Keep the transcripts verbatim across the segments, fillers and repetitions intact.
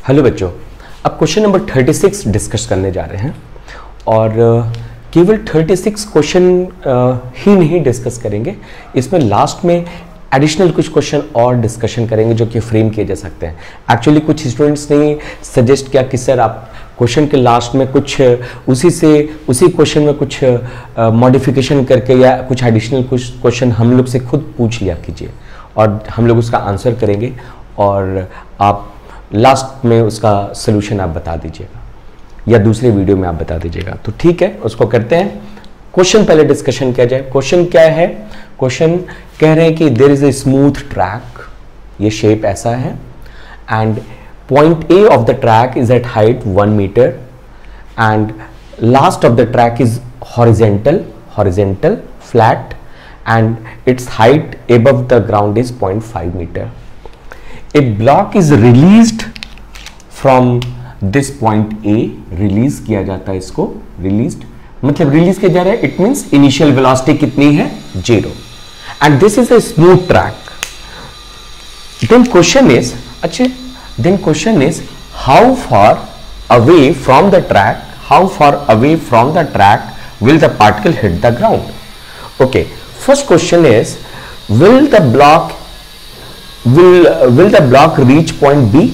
Hello बच्चों, अब question number छत्तीस डिस्कस करने जा रहे हैं और केवल छत्तीस क्वेश्चन ही नहीं डिस्कस करेंगे, इसमें लास्ट में एडिशनल कुछ क्वेश्चन और डिस्कशन करेंगे जो कि फ्रेम किए जा सकते हैं। एक्चुअली कुछ स्टूडेंट्स ने सजेस्ट किया कि सर आप क्वेश्चन के लास्ट में कुछ उसी से उसी क्वेश्चन में कुछ मॉडिफिकेशन uh, करके या कुछ एडिशनल कुछ क्वेश्चन हम लोग से खुद पूछ लिया कीजिए और हम लोग उसका आंसर करेंगे और आप लास्ट में उसका सोल्यूशन आप बता दीजिएगा या दूसरे वीडियो में आप बता दीजिएगा। तो ठीक है, उसको करते हैं। क्वेश्चन पहले डिस्कशन किया जाए। क्वेश्चन क्या है? क्वेश्चन कह रहे हैं कि there is a smooth track, ये शेप ऐसा है and point A of the track is at height one metre and last of the track is horizontal horizontal flat and its height above the ground is point five metre. A block is released from this point A, release किया जाता है इसको, released मतलब release किया जा रहा है, it means initial velocity कितनी है? Zero and this is a smooth track. Then question is अच्छा then question is how far away from the track how far away from the track will the particle hit the ground. Okay, first question is will the block Will will the block reach point B?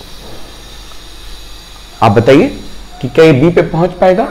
आप बताइए कि क्या ये B पे पहुंच पाएगा?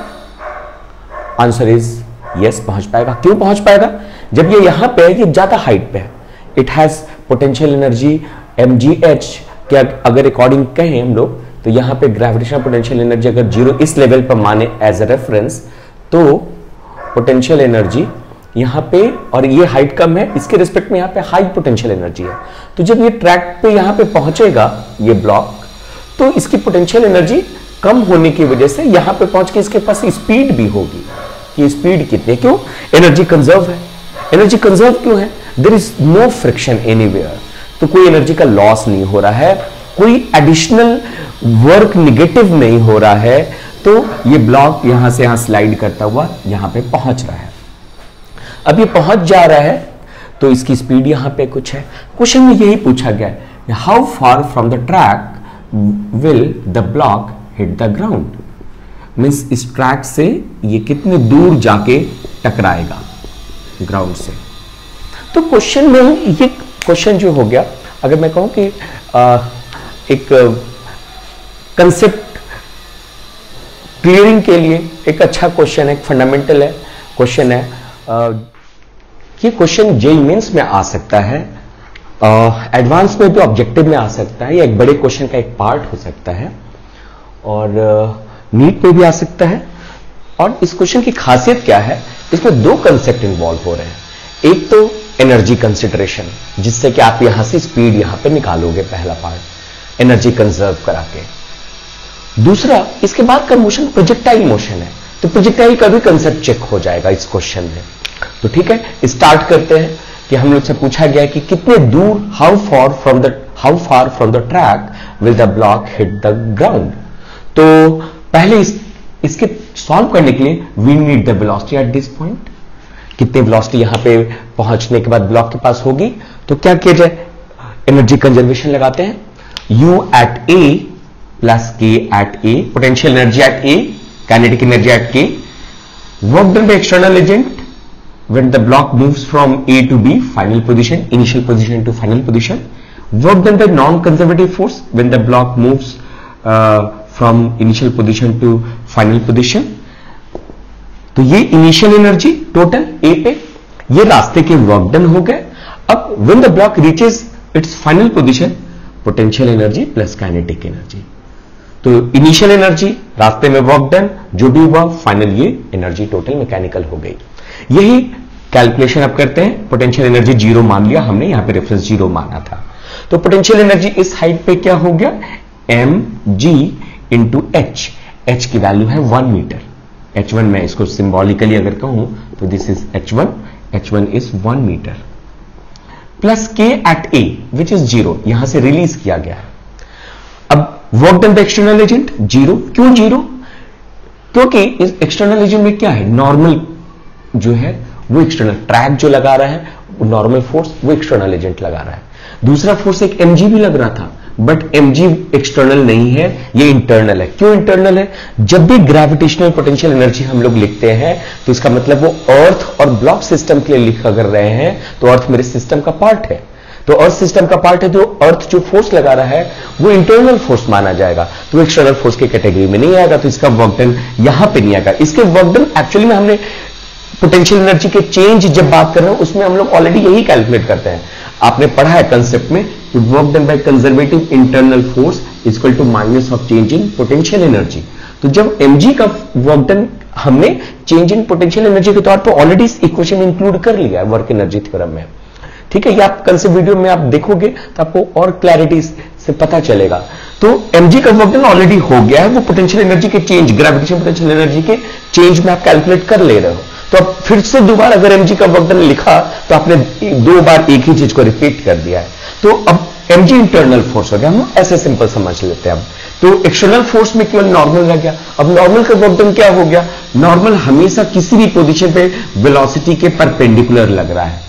Answer is yes, पहुंच पाएगा। क्यों पहुंच पाएगा? जब ये यहां पे है, ये ज्यादा हाइट पे है, it has potential energy M G H के अगर अकॉर्डिंग कहें हम लोग तो यहां पे ग्रेविटेशनल पोटेंशियल एनर्जी अगर जीरो इस लेवल पर माने एज ए रेफरेंस तो पोटेंशियल एनर्जी यहाँ पे और ये हाइट कम है, इसके रिस्पेक्ट में यहाँ पे हाई पोटेंशियल एनर्जी है। तो जब ये ट्रैक पे यहाँ पे पहुंचेगा ये ब्लॉक, तो इसकी पोटेंशियल एनर्जी कम होने की वजह से यहाँ पे पहुंच के इसके पास स्पीड भी होगी। कि स्पीड कितनी? क्यों? एनर्जी कंजर्व है। एनर्जी कंजर्व क्यों है? There is no friction anywhere, तो कोई एनर्जी का लॉस नहीं हो रहा है, कोई एडिशनल वर्क निगेटिव नहीं हो रहा है, तो ये ब्लॉक यहां से यहां स्लाइड करता हुआ यहां पे पहुंच रहा है। अब ये पहुंच जा रहा है तो इसकी स्पीड यहां पे कुछ है। क्वेश्चन में यही पूछा गया है, how far from the track will the block hit the ground, means इस ट्रैक से ये कितने दूर जाके टकराएगा ग्राउंड से। तो क्वेश्चन में ये क्वेश्चन जो हो गया, अगर मैं कहूं कि आ, एक कंसेप्ट क्लियरिंग के लिए एक अच्छा क्वेश्चन है, एक फंडामेंटल है क्वेश्चन है। आ, ये क्वेश्चन जेईई मेंस में आ सकता है, एडवांस में भी ऑब्जेक्टिव में आ सकता है, या एक बड़े क्वेश्चन का एक पार्ट हो सकता है और नीट में भी आ सकता है। और इस क्वेश्चन की खासियत क्या है? इसमें दो कंसेप्ट इन्वॉल्व हो रहे हैं। एक तो एनर्जी कंसिडरेशन, जिससे कि आप यहां से स्पीड यहां पे निकालोगे, पहला पार्ट एनर्जी कंजर्व करा के। दूसरा, इसके बाद का मोशन प्रोजेक्टाइल मोशन है, तो प्रोजेक्टाइल का भी कंसेप्ट चेक हो जाएगा इस क्वेश्चन में। तो ठीक है, स्टार्ट करते हैं कि हम लोग से पूछा गया कि कितने दूर, how far from the how far from the track will the block hit the ground. तो पहले इस, इसके सॉल्व करने के लिए we need the velocity at this point. कितने वेलोसिटी यहां पे पहुंचने के बाद ब्लॉक के पास होगी, तो क्या किया जाए? एनर्जी कंजर्वेशन लगाते हैं। U at A plus K at A, potential energy at A, kinetic energy at K, work done by external agent when the block moves from A to B, final position, initial position to final position. Work done by non-conservative force when the block moves uh, from initial position to final position. तो ये initial energy total A पे, ये रास्ते के work done हो गए। अब when the block reaches its final position, potential energy plus kinetic energy. तो इनिशियल एनर्जी, रास्ते में वर्क डन, जो भी हुआ फाइनल ये एनर्जी टोटल मैकेनिकल हो गई। यही कैलकुलेशन अब करते हैं। पोटेंशियल एनर्जी जीरो मान लिया हमने, यहां पे रेफरेंस जीरो माना था, तो पोटेंशियल एनर्जी इस हाइट पे क्या हो गया? M G into H. H की वैल्यू है वन मीटर। एच वन, मैं इसको सिंबॉलिकली अगर कहूं तो this is H one, H one is one metre plus K at A which is zero, यहां से रिलीज किया गया है। अब work done by external agent zero. क्यों जीरो? क्योंकि इस एक्सटर्नल एजेंट में क्या है? नॉर्मल जो है वो एक्सटर्नल ट्रैक जो लगा रहा है, नॉर्मल फोर्स वो एक्सटर्नल एजेंट लगा रहा है। दूसरा फोर्स एक एमजी भी लग रहा था, बट mg एक्सटर्नल नहीं है, ये इंटरनल है। क्यों इंटरनल है? जब भी ग्रेविटेशनल पोटेंशियल एनर्जी हम लोग लिखते हैं तो इसका मतलब वो अर्थ और ब्लॉक सिस्टम के लिए लिखा कर रहे हैं, तो अर्थ मेरे सिस्टम का पार्ट है, तो अर्थ सिस्टम का पार्ट है, तो अर्थ जो फोर्स लगा रहा है वो इंटरनल फोर्स माना जाएगा, तो एक्सटर्नल फोर्स की कैटेगरी में नहीं आएगा, तो इसका वर्क डन यहां पे नहीं आएगा। इसके वर्क डन एक्चुअली में हमने पोटेंशियल एनर्जी के चेंज जब बात कर रहे हैं उसमें हम लोग ऑलरेडी यही कैलकुलेट करते हैं। आपने पढ़ा है कंसेप्ट में कि work done by conservative internal force is equal to minus of change in potential energy. तो जब mg का वर्क डन हमने चेंज इन पोटेंशियल एनर्जी के तौर पर ऑलरेडी इस इक्वेशन में इंक्लूड कर लिया है वर्क एनर्जी थ्योरम में, ठीक है। ये आप कंसेप्ट वीडियो में आप देखोगे तो आपको और क्लैरिटी से पता चलेगा। तो mg का वर्क डन ऑलरेडी हो गया है, वो पोटेंशियल एनर्जी के चेंज, ग्रेविटेशन पोटेंशियल एनर्जी के चेंज में आप कैलकुलेट कर ले रहे हो। तो अब फिर से दोबारा अगर mg का वर्क डन लिखा तो आपने दो बार एक ही चीज को रिपीट कर दिया है। तो अब mg इंटरनल फोर्स हो गया, हम ऐसे सिंपल समझ लेते हैं। अब तो एक्सटर्नल फोर्स में केवल नॉर्मल रह गया। अब नॉर्मल का वर्क डन क्या हो गया? नॉर्मल हमेशा किसी भी पोजीशन पे वेलोसिटी के परपेंडिकुलर लग रहा है।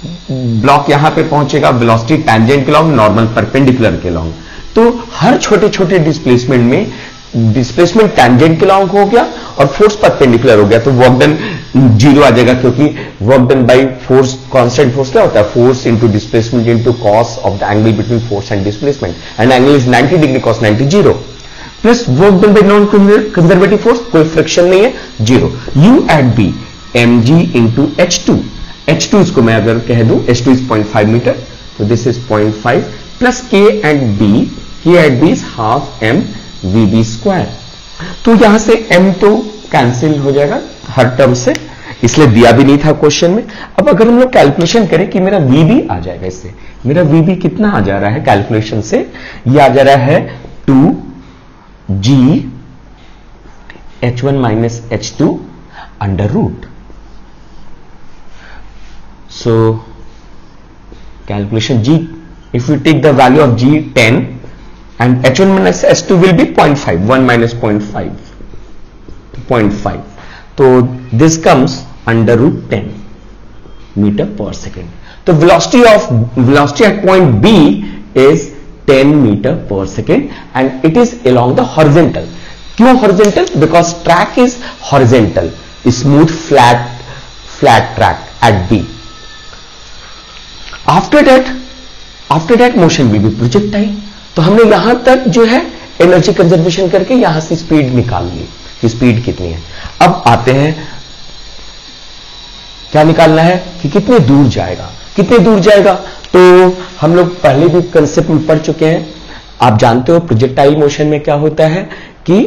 ब्लॉक यहां पे पहुंचेगा, वेलोसिटी टैंजेंट के लॉन्ग, नॉर्मल परपेंडिकुलर के लॉन्ग। तो हर छोटे छोटे डिस्प्लेसमेंट में डिस्प्लेसमेंट टैंजेंट के लॉन्ग हो गया और फोर्स परपेंडिकुलर हो गया, तो वर्क डन जीरो आ जाएगा, क्योंकि work done by force, constant force क्या होता है? Force into displacement into cos of the angle between force and displacement, and angle is ninety degree, cos ninety zero, plus work done by non conservative force, कोई friction नहीं है, zero. U at B mg into H two, H two इसको मैं अगर कह दूं, H two is point five metre, तो this is point five plus k at b, k at b is half m vb square. तो यहां से m तो कैंसिल हो जाएगा हर टर्म से, इसलिए दिया भी नहीं था क्वेश्चन में। अब अगर हम लोग कैलकुलेशन करें कि मेरा vb आ जाएगा, इससे मेरा vb कितना आ जा रहा है कैलकुलेशन से? ये आ जा रहा है two G H one minus H two under root. So calculation G, if we take the value of G ten and H one minus H two will be zero point five, one minus zero point five, zero point five. So this comes under root ten meter per second. So velocity of velocity at point B is ten meter per second and it is along the horizontal. क्यों horizontal? Because track is horizontal, smooth flat flat track at B. After that after that motion will be projectile. तो हमने यहां तक जो है energy conservation करके यहां से स्पीड निकाल ली कि स्पीड कितनी है। अब आते हैं क्या निकालना है कि कितने दूर जाएगा, कितने दूर जाएगा। तो हम लोग पहले भी कंसेप्ट में पढ़ चुके हैं, आप जानते हो प्रोजेक्टाइल मोशन में क्या होता है कि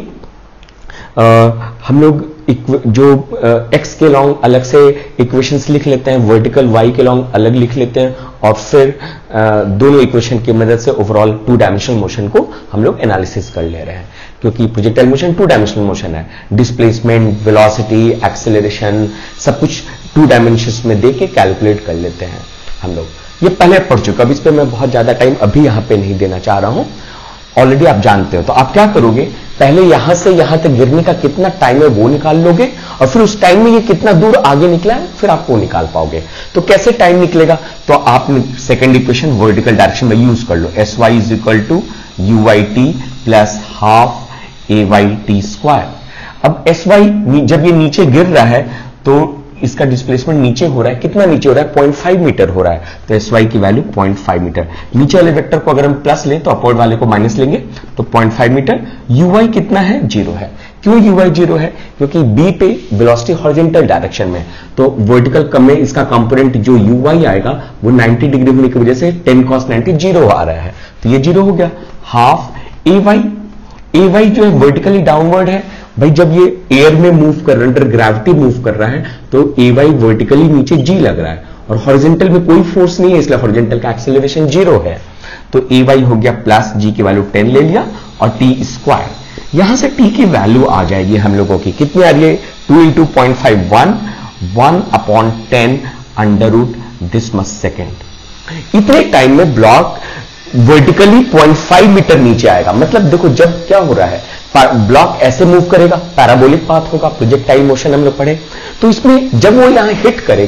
आ, हम लोग जो एक्स के लॉन्ग अलग से इक्वेशंस लिख लेते हैं, वर्टिकल वाई के लॉन्ग अलग लिख लेते हैं और फिर दोनों इक्वेशन की मदद से ओवरऑल टू डायमेंशनल मोशन को हम लोग एनालिसिस कर ले रहे हैं, क्योंकि projectile motion two dimensional motion है। डिस्प्लेसमेंट, वेलोसिटी, एक्सेलरेशन सब कुछ टू डायमेंशंस में देके कैलकुलेट कर लेते हैं हम लोग। ये पहले पढ़ चुका, अब इस पर मैं बहुत ज्यादा टाइम अभी यहां पे नहीं देना चाह रहा हूं, ऑलरेडी आप जानते हो। तो आप क्या करोगे, पहले यहां से यहां तक गिरने का कितना टाइम है वो निकाल लोगे और फिर उस टाइम में ये कितना दूर आगे निकला है फिर आप वो निकाल पाओगे। तो कैसे टाइम निकलेगा, तो आप सेकंड इक्वेशन वर्टिकल डायरेक्शन में यूज कर लो, S Y is equal to U Y T plus half A Y T square. अब एस वाई जब ये नीचे गिर रहा है तो इसका डिस्प्लेसमेंट नीचे हो रहा है, कितना नीचे हो रहा है, पॉइंट फाइव मीटर हो रहा है, तो एस वाई की वैल्यू पॉइंट फाइव मीटर। नीचे वाले वेक्टर को अगर हम प्लस लें तो अपवर्ड वाले को माइनस लेंगे तो point five metre. U Y कितना है, जीरो है। क्यों यू वाई जीरो है, क्योंकि बी पे वेलोसिटी हॉरिजॉन्टल डायरेक्शन में, तो वर्टिकल कम में इसका कंपोनेंट जो यू वाई आएगा वो नाइंटी डिग्री होने की वजह से टेन कॉस नाइंटी जीरो आ रहा है, तो ये जीरो हो गया। Half A Y, A Y जो है वर्टिकली डाउनवर्ड है भाई, जब ये एयर में मूव कर रहा है, अंडर ग्रेविटी मूव कर रहा है तो ए वाई वर्टिकली नीचे जी लग रहा है और हॉरिजॉन्टल में कोई फोर्स नहीं है, इसलिए हॉरिजॉन्टल का एक्सेलरेशन जीरो है। तो ए वाई हो गया प्लस जी की वैल्यू टेन ले लिया और टी स्क्वायर। यहां से टी की वैल्यू आ जाएगी हम लोगों की, कितनी आ रही है, two into point five one, one upon ten under root this much second. इतने टाइम में block vertically point five metre नीचे आएगा। मतलब देखो जब क्या हो रहा है, ब्लॉक ऐसे मूव करेगा, पैराबोलिक पाथ होगा, प्रोजेक्टाइल मोशन हम लोग पढ़े, तो इसमें जब वो यहां हिट करेगा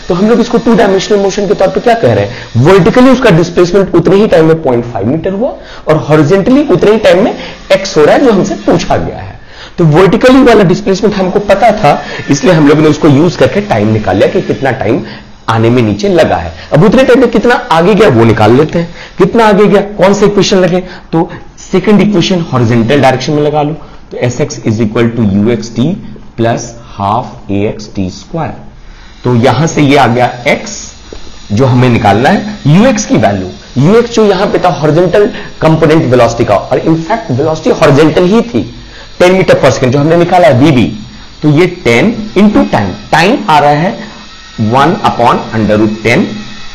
तो हम लोग इसको टू डायमेंशनल मोशन के तौर पे क्या कह रहे हैं, वर्टिकली उसका डिस्प्लेसमेंट उतने ही टाइम में पॉइंट फाइव मीटर हुआ और हॉरिजॉन्टली उतने ही टाइम में एक्स हो रहा है जो हमसे पूछा गया है। तो वर्टिकली वाला डिस्प्लेसमेंट हमको पता था, इसलिए हम लोगों ने उसको यूज करके टाइम निकाल लिया कि कितना टाइम आने में नीचे लगा है। अब उतने टाइम में कितना आगे गया वो निकाल लेते हैं। कितना आगे गया, कौन सा इक्वेशन लगे, तो सेकंड इक्वेशन हॉरिजॉन्टल डायरेक्शन में लगा लो, तो S X is equal to U X T plus half A X T square. तो यहां से ये आ गया x जो हमें निकालना है, ux की वैल्यू, ux जो यहां पे था हॉरिजॉन्टल कंपोनेंट वेलोसिटी का, और इनफैक्ट वेलोसिटी हॉरिजॉन्टल ही थी टेन मीटर पर सेकंड जो हमने निकाला है vb, तो ये टेन इंटू टाइम, टाइम आ रहा है one upon under root ten,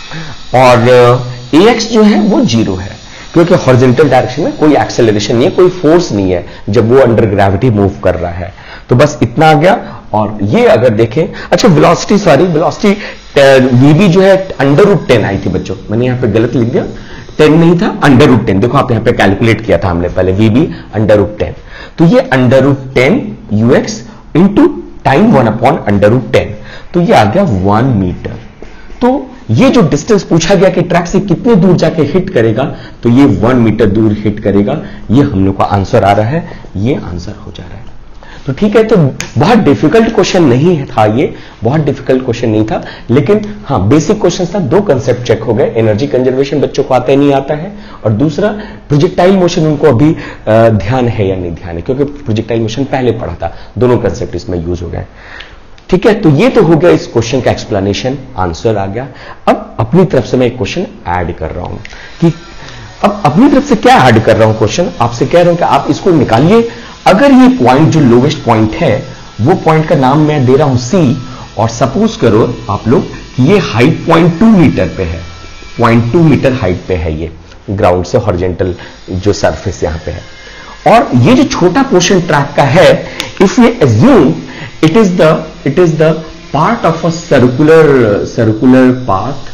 और ax जो है वो जीरो है क्योंकि हॉरिजॉन्टल डायरेक्शन में कोई एक्सेलरेशन नहीं है, कोई फोर्स नहीं है जब वो अंडर ग्रेविटी मूव कर रहा है। तो बस इतना आ गया। और ये अगर देखें, अच्छा वेलोसिटी, सॉरी वेलोसिटी वीबी जो है अंडर रूट टेन आई थी बच्चों, मैंने यहां पे गलत लिख दिया, टेन नहीं था अंडर रूट टेन, देखो आप यहां पे कैलकुलेट किया था हमने पहले वीबी अंडर रूट टेन, तो ये under root ten UX into time one upon under root ten, तो ये आ गया वन मीटर। तो ये जो डिस्टेंस पूछा गया कि ट्रैक से कितने दूर जाके हिट करेगा, तो ये वन मीटर दूर हिट करेगा, ये हम लोग का आंसर आ रहा है, ये आंसर हो जा रहा है। तो ठीक है, तो बहुत डिफिकल्ट क्वेश्चन नहीं था ये, बहुत डिफिकल्ट क्वेश्चन नहीं था, लेकिन हाँ बेसिक क्वेश्चन था। दो कंसेप्ट चेक हो गए, एनर्जी कंजर्वेशन बच्चों को आता ही नहीं आता है, और दूसरा प्रोजेक्टाइल मोशन उनको अभी ध्यान है या नहीं ध्यान है, क्योंकि प्रोजेक्टाइल मोशन पहले पढ़ा था, दोनों कंसेप्ट इसमें यूज हो गए। ठीक है, तो ये तो हो गया इस क्वेश्चन का एक्सप्लेनेशन, आंसर आ गया। अब अपनी तरफ से मैं एक क्वेश्चन ऐड कर रहा हूं कि अब अपनी तरफ से क्या ऐड कर रहा हूं, क्वेश्चन आपसे कह रहा हूं कि आप इसको निकालिए। अगर ये पॉइंट जो लोवेस्ट पॉइंट है, वो पॉइंट का नाम मैं दे रहा हूं सी, और सपोज करो आप लोग कि ये हाइट पॉइंट टू मीटर पे है, पॉइंट टू मीटर हाइट पे है, ये ग्राउंड से हॉरिजॉन्टल जो सरफेस यहां पे है, और ये जो छोटा पोर्शन ट्रैक का है, if we assume it is the it is the part of a circular circular path,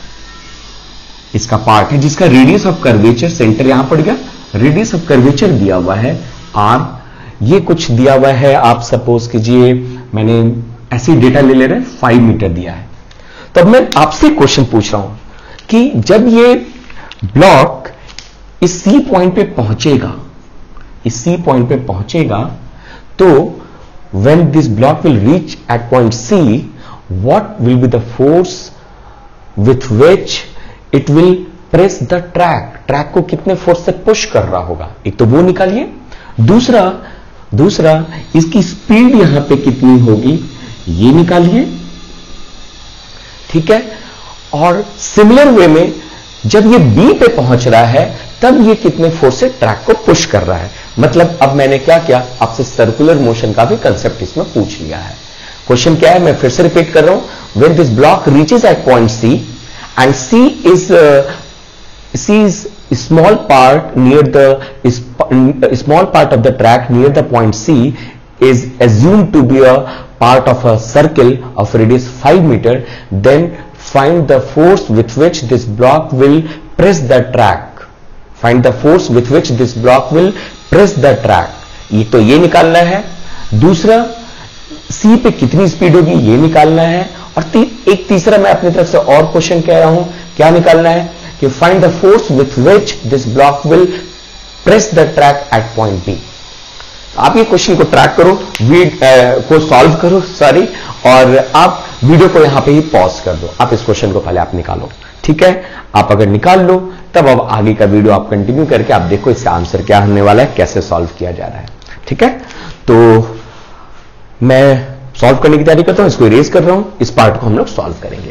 इसका पार्ट है जिसका रेडियस ऑफ कर्वेचर, सेंटर यहां पड़ गया, रेडियस ऑफ कर्वेचर दिया हुआ है आर, ये कुछ दिया हुआ है, आप सपोज कीजिए मैंने ऐसी डेटा ले ले रहे हैं, फाइव मीटर दिया है। तो अब मैं आपसे क्वेश्चन पूछ रहा हूं कि जब ये ब्लॉक इस सी पॉइंट पे पहुंचेगा, इस सी पॉइंट पे पहुंचेगा, तो when this block will reach at point C, what will be the force with which it will press the track? Track को कितने फोर्स से पुश कर रहा होगा, एक तो वो निकालिए। दूसरा दूसरा इसकी स्पीड यहां पे कितनी होगी, ये निकालिए। ठीक है, और सिमिलर वे में जब ये बी पे पहुंच रहा है, तब ये कितने फोर्स से ट्रैक को पुश कर रहा है। मतलब अब मैंने क्या किया, आपसे सर्कुलर मोशन का भी कंसेप्ट इसमें पूछ लिया है। क्वेश्चन क्या है, मैं फिर से रिपीट कर रहा हूं, when this block reaches at point C and C is C is small part near the small part of the track near the point C is assumed to be a part of a circle of radius five meter, then find the force with which this block will press the track. Find the force with which this block will press the track. ये तो ये निकालना है। दूसरा C पे कितनी speed होगी ये निकालना है। और ती, एक तीसरा मैं अपनी तरफ से और क्वेश्चन कह रहा हूं, क्या निकालना है कि find the force with which this block will press the track at point B. आप ये क्वेश्चन को ट्रैक करो, वीडियो को सॉल्व करो सॉरी, और आप वीडियो को यहां पे ही पॉज कर दो। आप इस क्वेश्चन को पहले आप निकालो, ठीक है। आप अगर निकाल लो तब अब आगे का वीडियो आप कंटिन्यू करके आप देखो इसका आंसर क्या होने वाला है, कैसे सॉल्व किया जा रहा है, ठीक है। तो मैं सॉल्व करने की तैयारी करता हूं, इसको इरेज कर रहा हूं, इस पार्ट को हम लोग सॉल्व करेंगे।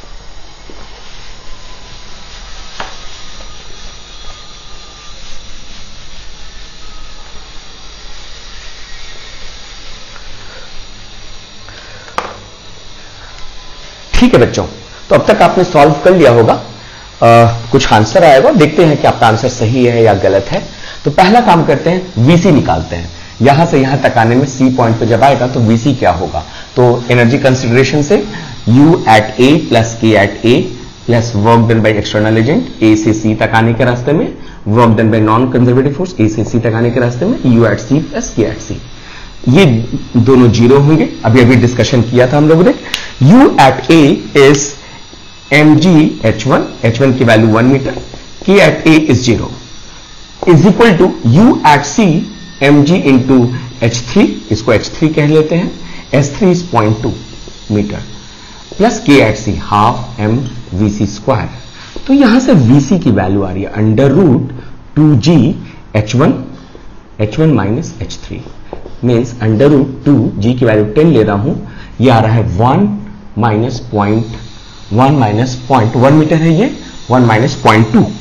ठीक है बच्चों, तो अब तक आपने सॉल्व कर लिया होगा, आ, कुछ आंसर आएगा, देखते हैं कि आपका आंसर सही है या गलत है। तो पहला काम करते हैं, वीसी निकालते हैं। यहां से यहां तक आने में सी पॉइंट पे जब आएगा तो वीसी क्या होगा। तो एनर्जी कंसिडरेशन से U at A plus K at A plus work done by external agent A से सी तक आने के रास्ते में, work done by non conservative force A से सी तक आने के रास्ते में, U at C plus K at C, ये दोनों जीरो होंगे। अभी अभी डिस्कशन किया था हम लोगों ने। U at A is M G H one, H one की value one metre, K at A is zero, is equal to U at C M G into H three, इसको एच थ्री कह लेते हैं, H three is point two metre, plus K at C half M V C square. तो यहां से VC की value आ रही है under root two G H one, H one minus H three, means under root two G की value ten ले रहा हूं, ये आ रहा है one minus point one minus point one metre है ये, one minus point two,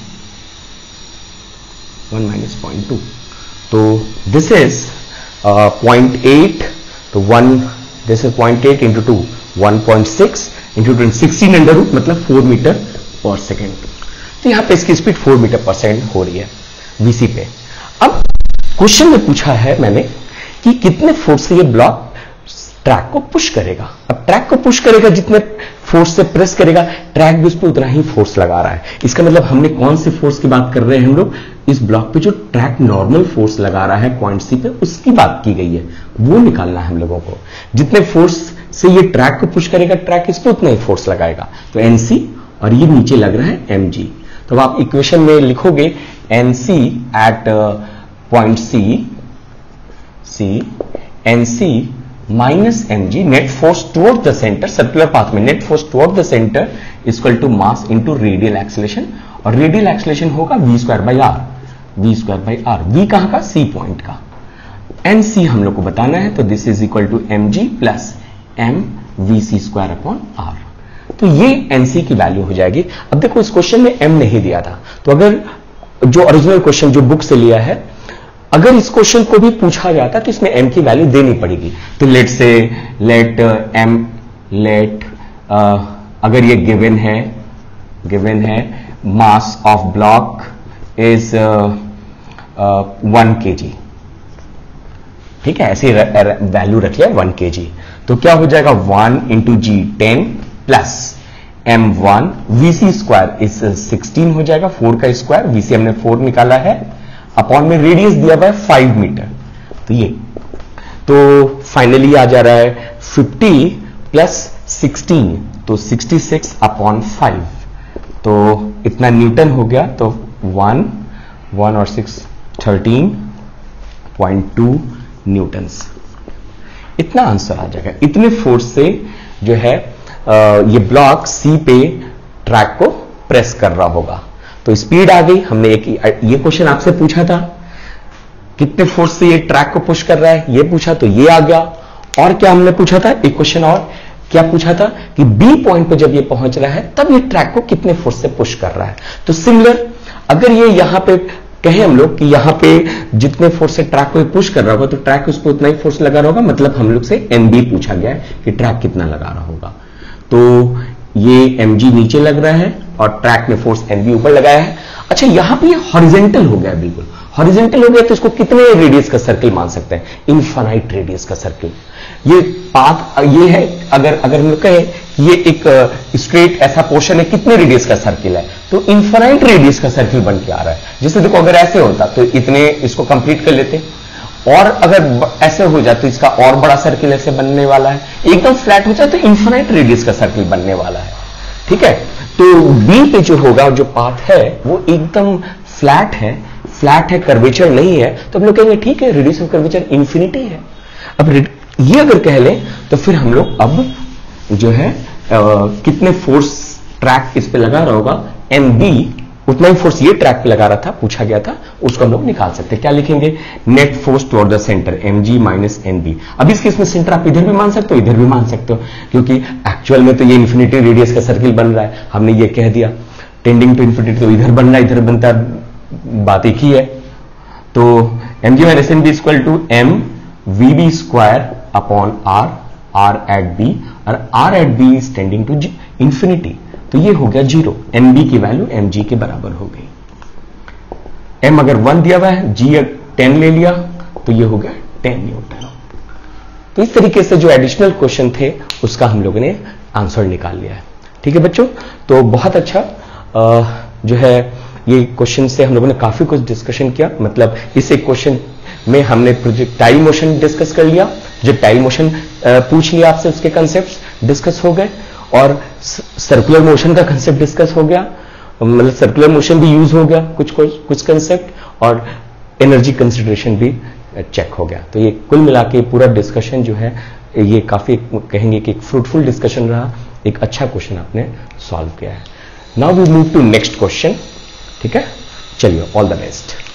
one minus point two, तो दिस इज पॉइंट एट, तो one, this is point eight into two, one point six into two, sixteen under root मतलब four metre per second. तो यहां पे इसकी speed four metre per second हो रही है वीसी पे। अब क्वेश्चन में पूछा है मैंने कि कितने फोर्स से ये ब्लॉक ट्रैक को पुश करेगा। अब ट्रैक को पुश करेगा, जितने फोर्स से प्रेस करेगा, ट्रैक भी उस पर उतना ही फोर्स लगा रहा है। इसका मतलब हमने कौन सी फोर्स की बात कर रहे हैं हम लोग, इस ब्लॉक पे जो ट्रैक नॉर्मल फोर्स लगा रहा है पॉइंट सी पे, उसकी बात की गई है, वो निकालना है हम लोगों को। जितने फोर्स से ये ट्रैक को पुश करेगा, ट्रैक इस पे उतना ही फोर्स लगाएगा, तो एनसी, और ये नीचे लग रहा है एमजी। तो आप इक्वेशन में लिखोगे NC at point C, C NC minus MG, net force toward the centre, circular path में net force toward the centre equal to mass into radial acceleration, और रेडियल एक्सेलरेशन होगा V square by R, V square by R, V कहां का, C point का, NC हम लोग को बताना है, तो this is equal to M G plus M V C square upon R. तो ये एनसी की वैल्यू हो जाएगी। अब देखो इस क्वेश्चन में एम नहीं दिया था, तो अगर जो ओरिजिनल क्वेश्चन जो बुक से लिया है, अगर इस क्वेश्चन को भी पूछा जाता तो इसमें एम की वैल्यू देनी पड़ेगी। तो लेट से लेट एम लेट अगर ये गिवन है, गिवन है mass of block is one K G, ठीक है, ऐसे वैल्यू रख लिया वन के जी, तो क्या हो जाएगा one into G ten plus M one, VC square is sixteen हो जाएगा, फोर का स्क्वायर, वीसी हमने फोर निकाला है, अपॉन में रेडियस दिया हुआ है फाइव मीटर, तो ये तो फाइनली आ जा रहा है फिफ्टी प्लस सिक्सटीन, तो सिक्सटी सिक्स अपॉन फाइव, तो इतना न्यूटन हो गया, तो वन वन और six thirteen point two newtons, इतना आंसर आ जाएगा। इतने फोर्स से जो है आ, ये ब्लॉक सी पे ट्रैक को प्रेस कर रहा होगा। तो स्पीड आ गई, हमने एक ये क्वेश्चन आपसे पूछा था कितने फोर्स से ये ट्रैक को पुश कर रहा है, ये पूछा, तो ये आ गया। और क्या हमने पूछा था, एक क्वेश्चन और क्या पूछा था कि बी पॉइंट पे जब ये पहुंच रहा है तब ये ट्रैक को कितने फोर्स से पुश कर रहा है। तो सिमिलर अगर ये यहां पे कहे हम लोग कि यहां पे जितने फोर्स से ट्रैक को पुश कर रहा होगा, तो ट्रैक उस पर उतना ही फोर्स लगा रहा होगा, मतलब हम लोग से एम बी पूछा गया है कि ट्रैक कितना लगा रहा होगा। तो ये mg नीचे लग रहा है और ट्रैक में फोर्स mv ऊपर लगाया है। अच्छा, यहां पे ये हॉरिजेंटल हो गया, बिल्कुल हॉरिजेंटल हो गया, तो इसको कितने रेडियस का सर्किल मान सकते हैं, इनफाइनाइट रेडियस का सर्किल। ये पाथ ये है, अगर अगर हम लोग कहें ये एक स्ट्रेट ऐसा पोर्शन है, कितने रेडियस का सर्किल है, तो इनफाइनाइट रेडियस का सर्किल बन के आ रहा है। जैसे देखो अगर ऐसे होता तो इतने इसको कंप्लीट कर लेते, और अगर ऐसे हो जाए तो इसका और बड़ा सर्किल ऐसे बनने वाला है, एकदम फ्लैट हो जाए तो इनफाइनाइट रेडियस का सर्किल बनने वाला है, ठीक है। तो बी पे जो होगा, जो पाथ है वो एकदम फ्लैट है, फ्लैट है, कर्वेचर नहीं है, तो हम लोग कहेंगे ठीक है, रेडियस ऑफ कर्वेचर इंफिनिटी है। अब ये अगर कह लें तो फिर हम लोग अब जो है आ, कितने फोर्स ट्रैक इस पे लगा रहा होगा, एम बी उतना ही फोर्स ये ट्रैक पे लगा रहा था, पूछा गया था, उसको हम लोग निकाल सकते हैं। क्या लिखेंगे, net force toward the centre M G minus N B. अब इस केस में सेंटर आप इधर भी मान सकते हो, इधर भी मान सकते हो, क्योंकि एक्चुअल में तो ये इन्फिनिटी रेडियस का सर्किल बन रहा है, हमने ये कह दिया टेंडिंग टू इन्फिनिटी, तो इधर बन रहा है इधर बनता, बात एक ही है। तो M G minus N B equal to M V B square upon R, R at B, और R at B is tending to infinity, तो ये हो गया जीरो, एन बी की वैल्यू एम जी के बराबर हो गई। एम अगर वन दिया हुआ है, जी टेन ले लिया, तो ये हो गया टेन न्यूटन। तो इस तरीके से जो एडिशनल क्वेश्चन थे उसका हम लोगों ने आंसर निकाल लिया है, ठीक है बच्चों। तो बहुत अच्छा आ, जो है ये क्वेश्चन से हम लोगों ने काफी कुछ डिस्कशन किया, मतलब इस एक क्वेश्चन में हमने प्रोजेक्टाइल मोशन डिस्कस कर लिया, प्रोजेक्टाइल मोशन पूछ लिया आपसे, उसके कंसेप्ट डिस्कस हो गए, और सर्कुलर मोशन का कंसेप्ट डिस्कस हो गया, मतलब सर्कुलर मोशन भी यूज हो गया कुछ कुछ कंसेप्ट, और एनर्जी कंसिडरेशन भी चेक हो गया। तो ये कुल मिला के पूरा डिस्कशन जो है ये काफी कहेंगे कि एक फ्रूटफुल डिस्कशन रहा, एक अच्छा क्वेश्चन आपने सॉल्व किया है। Now we move to next question, ठीक है, चलिए, ऑल द बेस्ट।